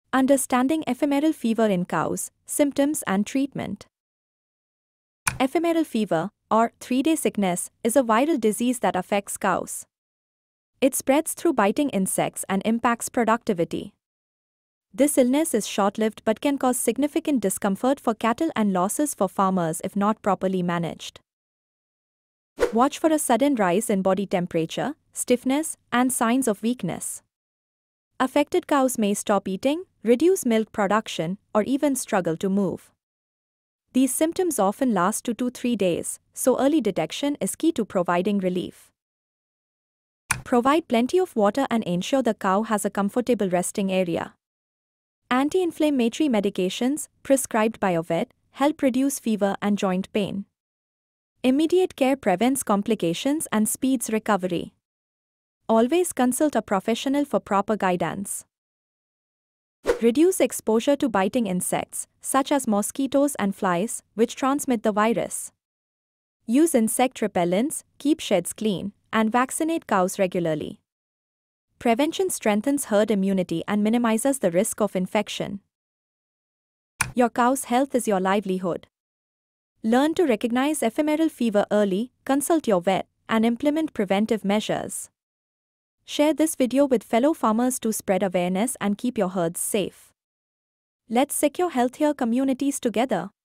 Understanding ephemeral fever in cows, symptoms and treatment. Ephemeral fever, or 3-day sickness, is a viral disease that affects cows. It spreads through biting insects and impacts productivity. This illness is short-lived but can cause significant discomfort for cattle and losses for farmers if not properly managed. Watch for a sudden rise in body temperature, stiffness, and signs of weakness. Affected cows may stop eating, reduce milk production, or even struggle to move. These symptoms often last 2 to 3 days, so early detection is key to providing relief. Provide plenty of water and ensure the cow has a comfortable resting area. Anti-inflammatory medications, prescribed by a vet, help reduce fever and joint pain. Immediate care prevents complications and speeds recovery. Always consult a professional for proper guidance. Reduce exposure to biting insects, such as mosquitoes and flies, which transmit the virus. Use insect repellents, keep sheds clean, and vaccinate cows regularly. Prevention strengthens herd immunity and minimizes the risk of infection. Your cow's health is your livelihood. Learn to recognize ephemeral fever early, consult your vet, and implement preventive measures. Share this video with fellow farmers to spread awareness and keep your herds safe. Let's secure healthier communities together.